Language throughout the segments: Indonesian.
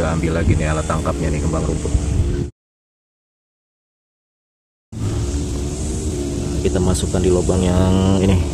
udah ambil lagi nih alat tangkapnya nih, kembang rumput. Kita masukkan di lubang yang ini.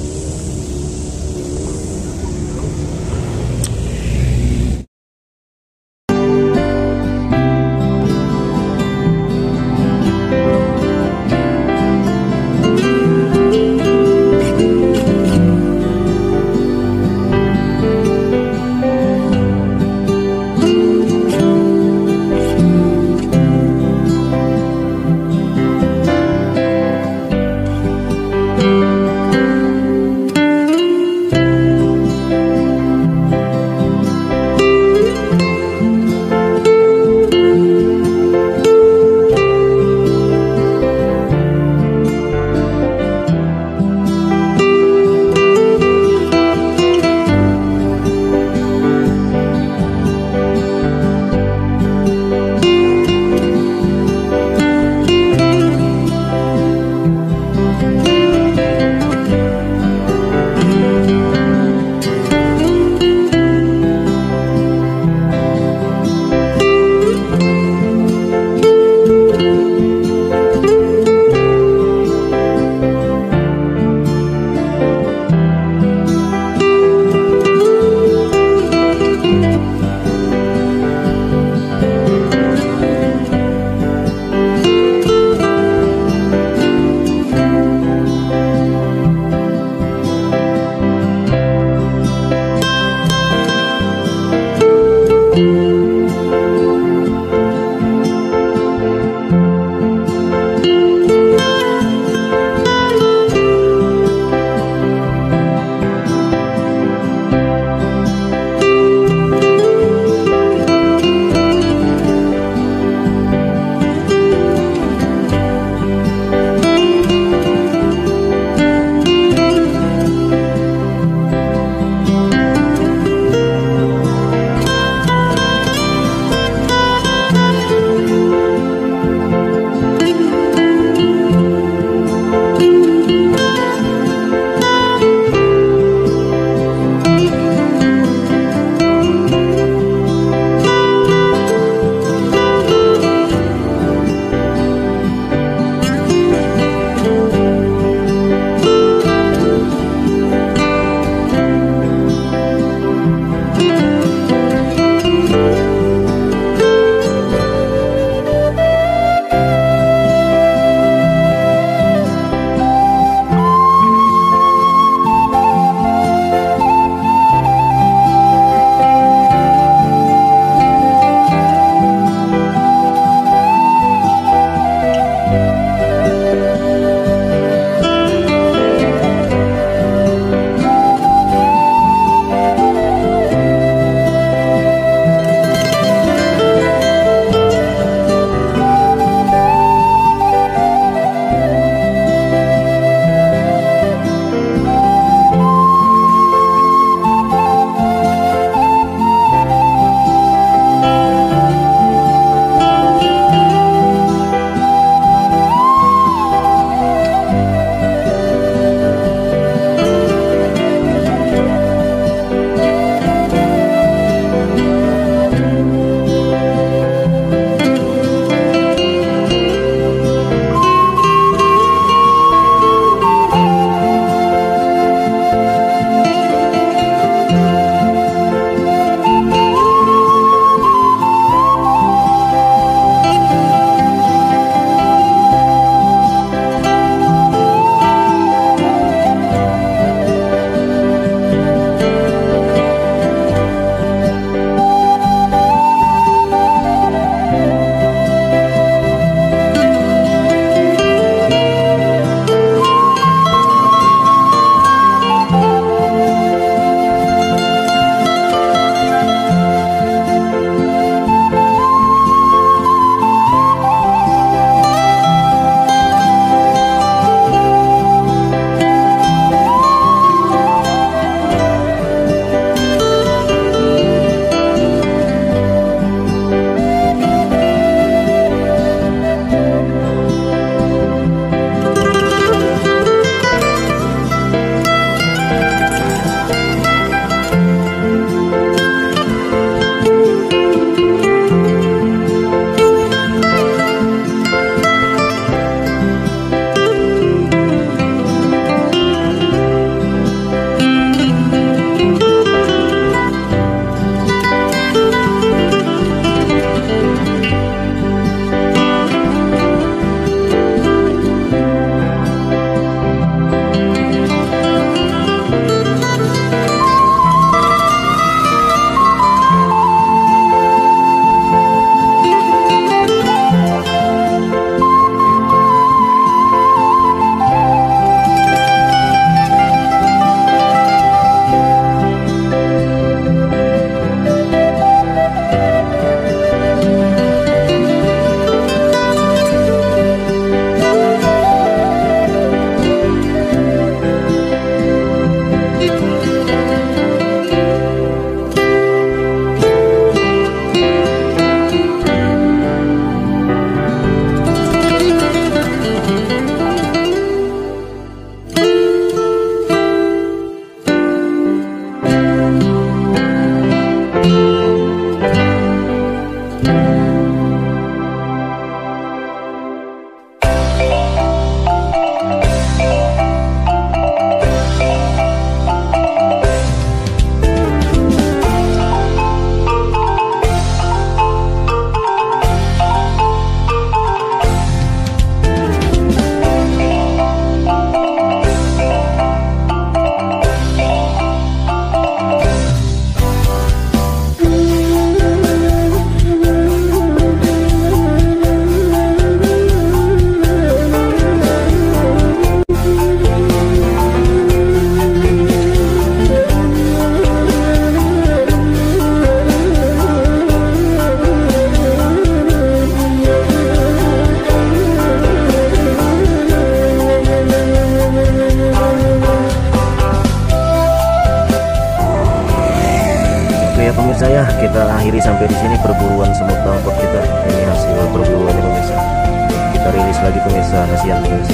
Ya pemirsa ya, kita akhiri sampai di sini perburuan semut bangkot kita. Ini hasil perburuannya pemirsa. Kita rilis lagi pemirsa, kasihan pemirsa.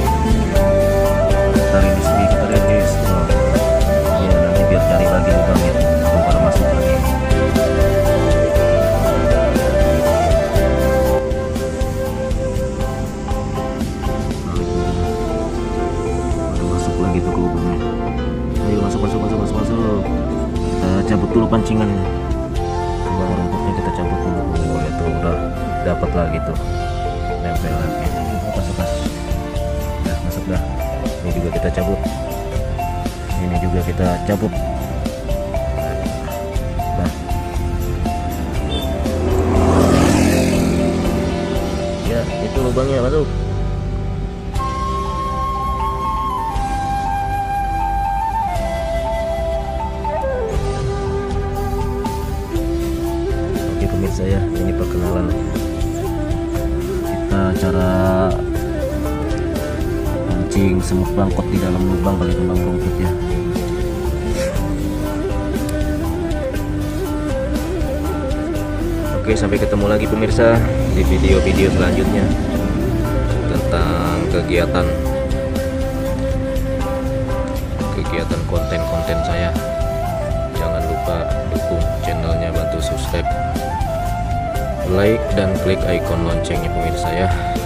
Kita rilis lagi, kita rilis. Ya nanti biar cari lagi lubangnya, pada masuk lagi. Ada masuk lagi tuh ke lubangnya. Ayo masuk. Kita cabut dulu pancingannya, kembang rumputnya kita cabut dulu. Oh itu udah dapat lagi tuh, nempel lagi. Masuk dah. Ini juga kita cabut, ini juga kita cabut. Nah ya itu lubangnya, masuk. Pemirsa ya, ini perkenalan kita cara pancing semut bangkot di dalam lubang kali kembang rumput ya. Oke, sampai ketemu lagi pemirsa di video-video selanjutnya tentang kegiatan konten-konten saya. Jangan lupa dukung channelnya, bantu subscribe, like dan klik icon loncengnya pemirsa ya.